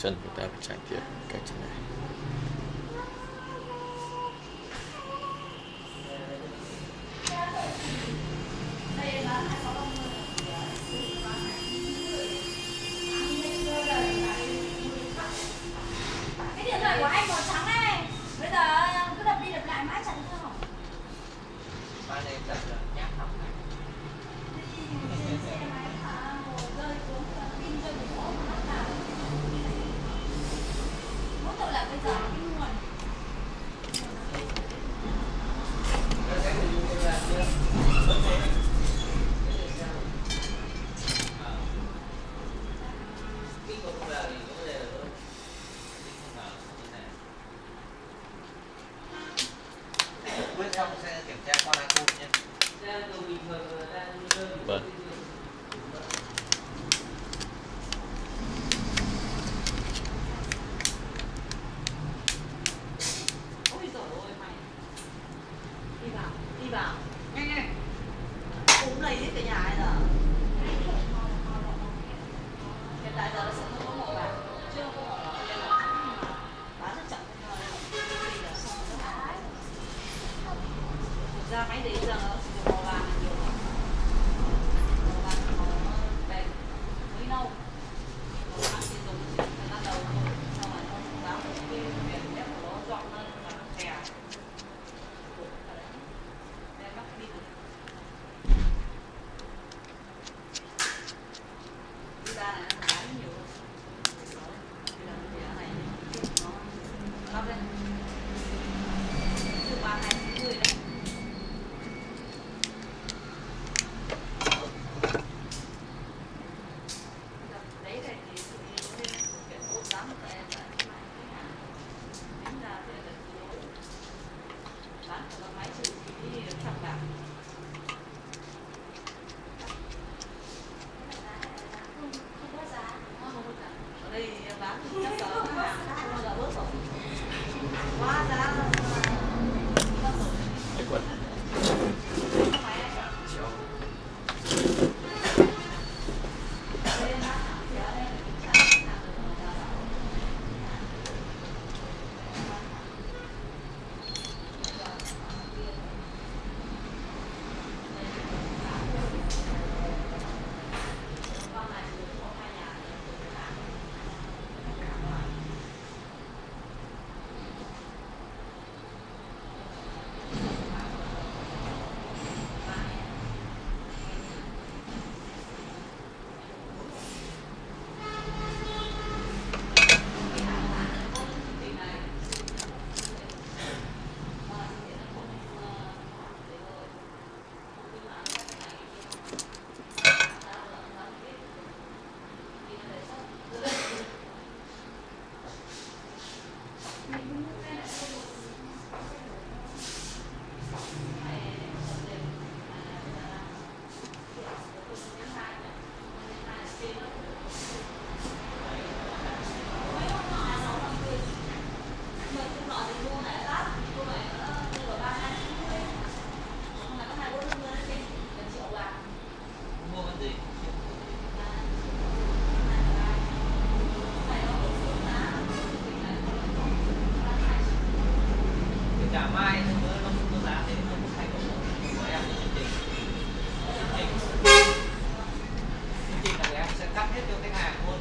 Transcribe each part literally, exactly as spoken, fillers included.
chân chúng ta phải trải nghiệm cách thế này. Cái điện thoại của anh màu trắng này, bây giờ cứ đập đi đập lại mãi chẳng sao. Ba này đặt là nhát học này. Xe máy hả? Hồ rơi xuống pin rơi một chỗ mà nó vào. Mỗi tội là bây giờ cái nguồn. Quyết xong sẽ kiểm tra con iPhone nhé. Vâng. Ôi giời ơi mày. Đi vào, đi vào. Nhanh nhanh. Cũng lấy hết cả nhà ấy giờ. Hiện tại giờ nó sẽ không có màu vàng. Chưa có màu đỏ nên là bán rất chậm thôi. Vì là xong nó hại. Thực ra máy đấy giờ nó sử dụng màu vàng nhiều lắm. Màu vàng màu nó bền mới nâu. Màu vàng thì dùng chỉ thời gian đầu thôi. Xong rồi nó cũng báo cái viền nét của nó dọn lên và nó thè. Nên mắc đi được. Đi ra này nó bán nhiều. Bây giờ cái giá này nó lắp lên. Từ ba hai chín mươi đấy. Đấy này thì tự nhiên nó lên kiện tốt lắm tại em lại cái này cái hàng tính ra thì là tương đối bán của nó máy trừ phí trăm bạc. Không có giá, không có giá. Ở đây bán thì chắc là không bao giờ bớt rồi. Quá giá rồi. Cái quần Mua cái gì? Kể cả mai nó mới nó không có giá thế nó không thay đổi của em cái chương trình. Chương trình chương trình là em sẽ cắt hết cho khách hàng luôn.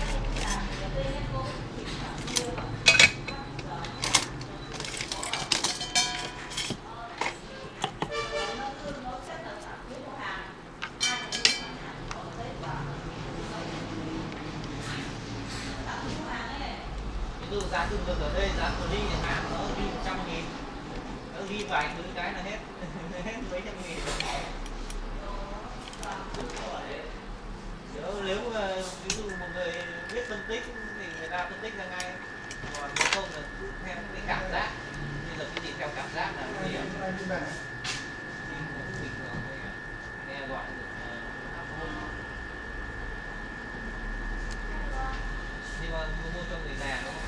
Ví dụ giá thường được ở đây giá của ly chẳng hạn nó ghi một trăm nghìn, nó ghi vài thứ cái là hết hết mấy trăm nghìn. Nếu, nếu mà ví dụ một người biết phân tích thì người ta phân tích ra ngay, còn nếu không là cứ theo cái cảm giác, như là cái gì theo cảm giác là nguy hiểm. Nhưng mà cũng bình thường thôi, nghe gọi được uh, nhưng mà mua cho người già đúng không?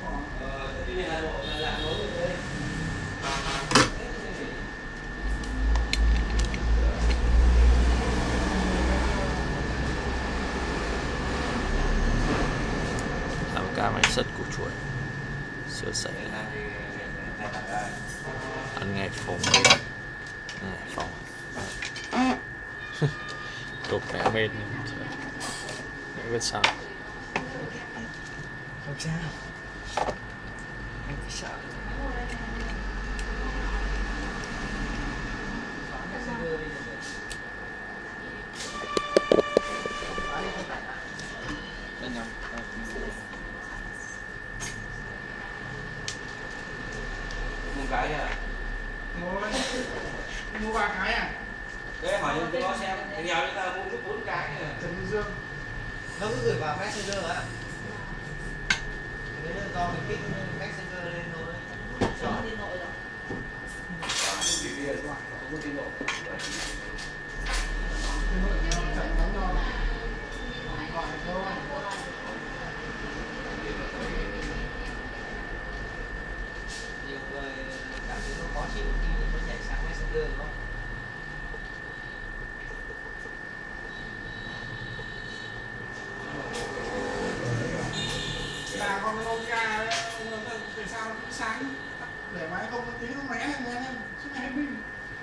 Ờ, tuy nhiên Hà Nội là làm nối với đây. Làm ca máy sắt của chuột sửa sạch ăn ngày phòng bên này phòng tục mẹ bên mẹ biết sao không sao anh cứ sợ một cái à? thôi mua ba cái à? Đấy hỏi cho nó xem, thì nghèo chúng ta mua lúc bốn cái kìa. Trần Minh Dương Nó cứ gửi vào Messenger á. Đấy là do mình kích Messenger lên thôi. Chọn đi nội rồi. Chỉ bia đúng không? Không có tin độ. cái nội nó chẳng lắm đâu gọi thôi Nhiều người cảm thấy nó khó chịu khi nó nhảy sang Messenger đúng không? là con cái Nokia đấy tại sao nó cũng sáng để máy không tí nó mé lên mé lên chứ này mình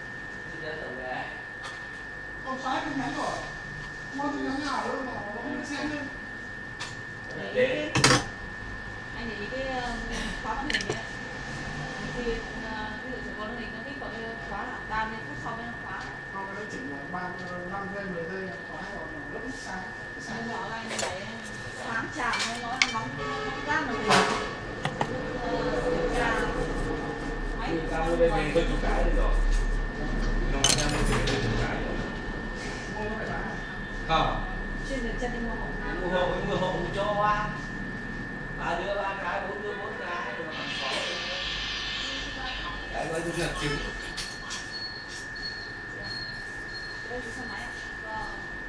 không xóa tin nhắn rồi mua tin nhắn nào đâu mà nó không xem lên Để Anh để ý cái khóa màn hình ấy. Thì ví dụ chỉ có màn hình nó thích có cái khóa là ba mươi phút sau mới nó khóa. không cái đó chỉnh là ba năm giây mười giây khóa rồi nó rất sáng sáng Nó bảo anh đấy sáng chạm hay nói là nóng nóng rát màn hình. Kiểm tra máy người ta mua đây về có chục cái được rồi. Nó bán ra đây về có chục cái rồi. mua nó phải bán Không. chuyên được chân đi mua hộ. Mua hộ mua hộ cho ba. Ba đứa ba cái, bốn đứa bốn cái rồi mà bằng sáu. Đấy mới là trứng. Đây là xe máy ạ? Vâng.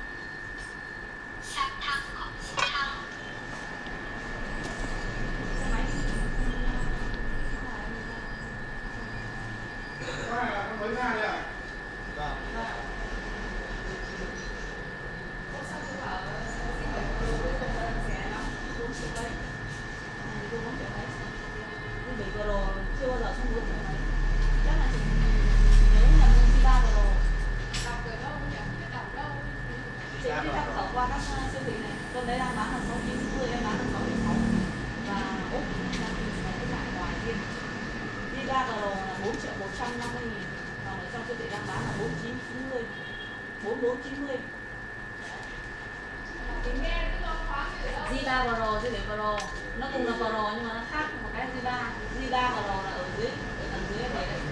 Xe máy. cái này là con mới ra đấy à? Vâng. bảy Pro chưa bao giờ trong bốn triệu mấy. Chắc là chỉ nhớ nhầm hơn ba Pro. Đọc ở đâu nhỉ? Đọc đâu? Chị đi tham khảo qua các siêu thị này. Con đấy đang bán là sáu chín mươi, em bán là sáu triệu sáu. Và Úc đang tìm cái loại ngoài kia. Đi ba Pro là bốn triệu một trăm năm mươi nghìn. Còn ở trong siêu thị đang bán là bốn chín chín mươi. bốn bốn chín mươi. G ba Pro chứ để Pro nó cùng là Pro nhưng mà nó khác một cái G ba. G ba Pro là ở dưới ở tầng dưới này đấy.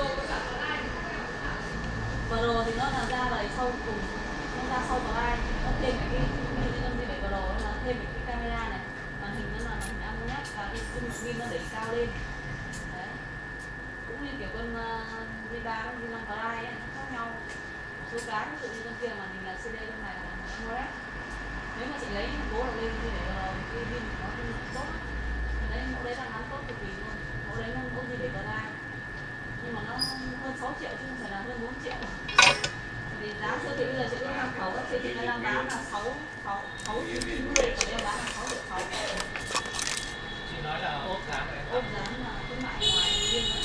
Pro thì nó là ra đầy sâu cùng, nó ra sâu vào ai, nó thêm cái cái như con G bảy Pro nó thêm cái camera này, màn hình nó là màn hình AMOLED và cái dung lượng pin nó đẩy cao lên. Đấy. Cũng như kiểu con G ba con G năm Prime ấy, nó khác nhau. Số cái ví dụ như con kia màn hình là xê đê, con này là AMOLED. Nếu mà chị lấy bố là lên thì để vào cái pin nó pin tốt. Đấy mẫu đấy là ngắn tốt cực kỳ luôn. Mẫu đấy nó mẫu gì để vào ra. Nhưng mà nó hơn sáu triệu chứ không phải là hơn bốn triệu. Vì giá siêu thị bây giờ chị cứ tham khảo các siêu thị nó đang bán là sáu sáu sáu chín mươi, còn em bán là sáu triệu sáu. Chị nói là ốp dán này. Ốp dán là khuyến mại ngoài riêng đấy.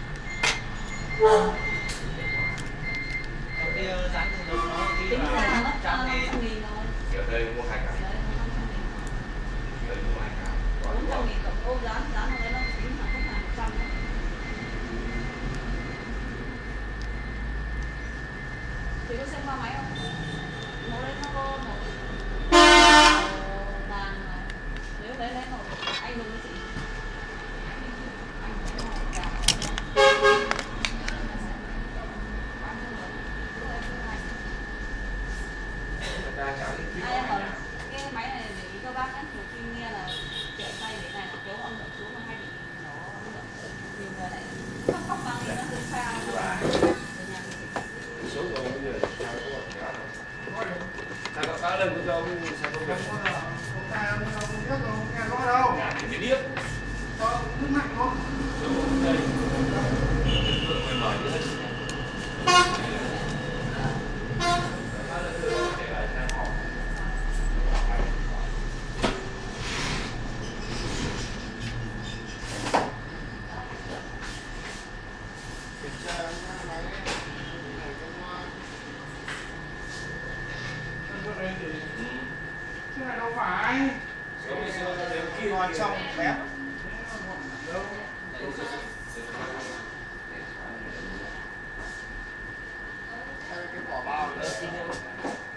Còn kia dán từ đầu nó đi Tính vào ra là mất trăm năm nghìn. trăm nghìn rồi. Ở đây mua hai cái, Đấy, năm trăm nghìn. ở đây mua hai cái. Có bốn đúng trăm không? nghìn cộng ốp dán, dán vào cái nó tính là khách hàng một trăm đấy. Chị có xem qua máy không? Mẫu đấy nó có một vàng này. Nếu lấy lấy màu anh dùng với chị. Anh dùng màu vàng. Người ta chả biết Ai em bảo cái máy này để ý các bác nhé, nhiều khi nghe là kẹo tay để này kéo âm lượng xuống mà kia ngon xong bé cái vỏ bao nữa.